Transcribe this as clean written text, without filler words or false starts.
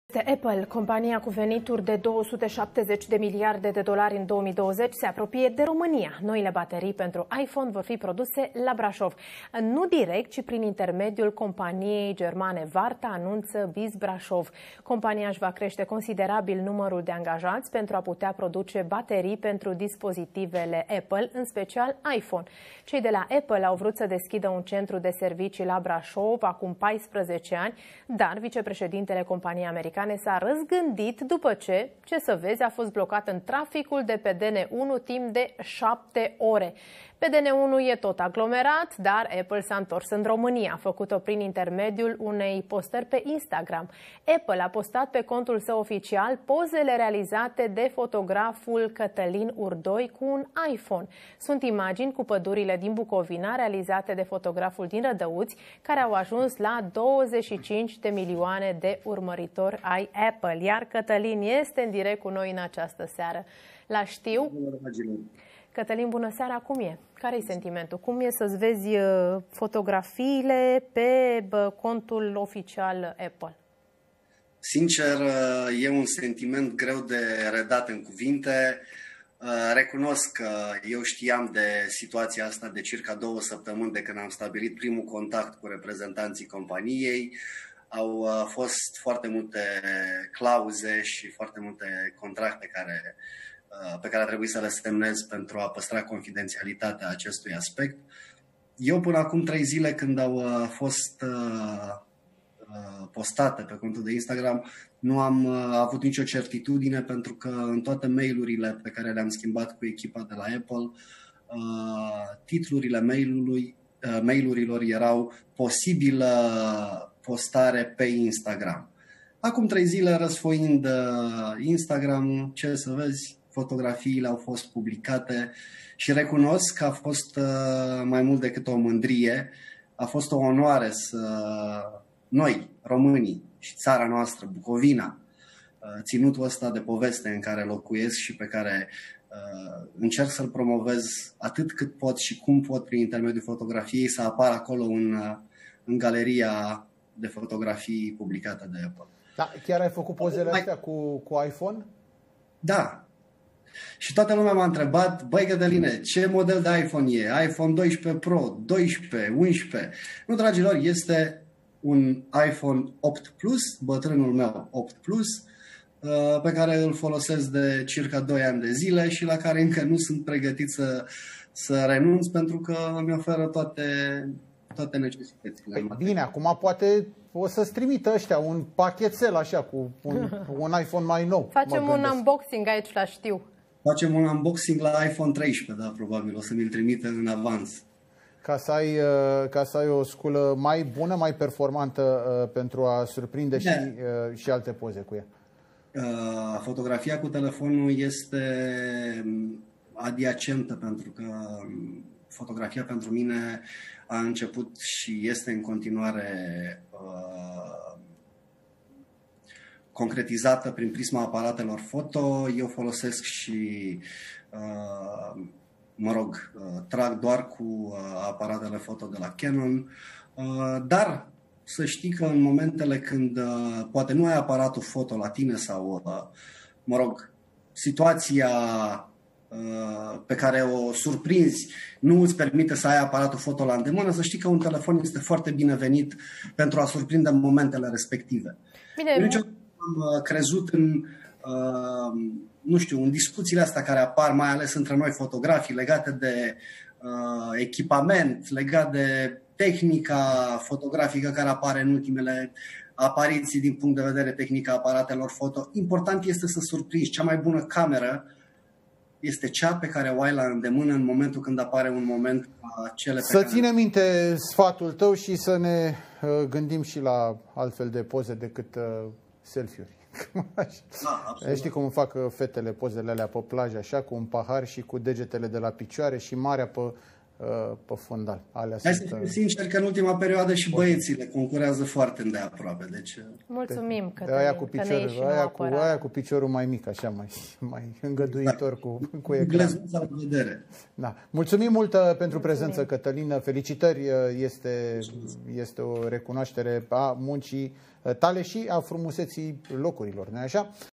Apple, compania cu venituri de 270 de miliarde de dolari în 2020, se apropie de România. Noile baterii pentru iPhone vor fi produse la Brașov. Nu direct, ci prin intermediul companiei germane Varta, anunță Biz Brașov. Compania își va crește considerabil numărul de angajați pentru a putea produce baterii pentru dispozitivele Apple, în special iPhone. Cei de la Apple au vrut să deschidă un centru de servicii la Brașov acum 14 ani, dar vicepreședintele companiei americane s-a răzgândit după ce să vezi, a fost blocat în traficul de pe DN1 timp de 7 ore. Pe DN1 e tot aglomerat, dar Apple s-a întors în România, a făcut-o prin intermediul unei postări pe Instagram. Apple a postat pe contul său oficial pozele realizate de fotograful Cătălin Urdoi cu un iPhone. Sunt imagini cu pădurile din Bucovina realizate de fotograful din Rădăuți, care au ajuns la 25 de milioane de urmăritori ai Apple. Iar Cătălin este în direct cu noi în această seară. La știu. Cătălin, bună seara, cum e? Care-i sentimentul? Cum e să-ți vezi fotografiile pe contul oficial Apple? Sincer, e un sentiment greu de redat în cuvinte. Recunosc că eu știam de situația asta de circa 2 săptămâni de când am stabilit primul contact cu reprezentanții companiei. Au fost foarte multe clauze și foarte multe contracte pe care a trebuit să le semnez pentru a păstra confidențialitatea acestui aspect. Eu până acum 3 zile, când au fost postate pe contul de Instagram, nu am avut nicio certitudine, pentru că în toate mail-urile pe care le-am schimbat cu echipa de la Apple, titlurile mail-urilor erau posibilă postare pe Instagram. Acum 3 zile, răsfoind Instagram, ce să vezi, fotografiile au fost publicate și recunosc că a fost mai mult decât o mândrie. A fost o onoare să noi, românii și țara noastră, Bucovina, ținutul ăsta de poveste în care locuiesc și pe care încerc să-l promovez atât cât pot și cum pot prin intermediul fotografiei, să apară acolo în galeria de fotografii publicată de Apple. Da, chiar ai făcut pozele astea cu iPhone? Da. Și toată lumea m-a întrebat, băi Cătăline, ce model de iPhone e? iPhone 12 Pro, 12, 11? Nu, dragilor, este un iPhone 8 Plus, bătrânul meu 8 Plus, pe care îl folosesc de circa 2 ani de zile și la care încă nu sunt pregătit să renunț, pentru că îmi oferă toate necesitățile. Bine, acum poate o să-ți trimită ăștia un pachetel așa cu un iPhone mai nou. Facem un unboxing aici la știu. Facem un unboxing la iPhone 13, da, probabil. O să mi-l trimită în avans. Ca să ai o sculă mai bună, mai performantă pentru a surprinde și alte poze cu ea. Fotografia cu telefonul este adiacentă, pentru că fotografia pentru mine a început și este în continuare concretizată prin prisma aparatelor foto. Eu folosesc și, trag doar cu aparatele foto de la Canon, dar să știi că în momentele când poate nu ai aparatul foto la tine sau, situația pe care o surprinzi nu îți permite să ai aparatul foto la îndemână, să știi că un telefon este foarte binevenit pentru a surprinde momentele respective. Bine. Eu niciodată am crezut în discuțiile astea care apar, mai ales între noi fotografii, legate de echipament, legate de tehnica fotografică care apare în ultimele apariții din punct de vedere tehnic a aparatelor foto. Important este să surprinzi. Cea mai bună cameră este cea pe care o ai la îndemână în momentul când apare un moment Să ținem minte sfatul tău și să ne gândim și la altfel de poze decât selfie-uri. Da, știi cum fac fetele pozele alea pe plajă, așa, cu un pahar și cu degetele de la picioare și marea pe pe fundal. Alea Hai sunt, să fiu sincer că în ultima perioadă și băieții concurează foarte îndeaproape. Deci... Mulțumim că aia cu piciorul mai mic, așa, mai îngăduitor cu ecran. Da. Mulțumim mult pentru prezență, Cătălin. Felicitări, este o recunoaștere a muncii tale și a frumuseții locurilor, nu-i așa?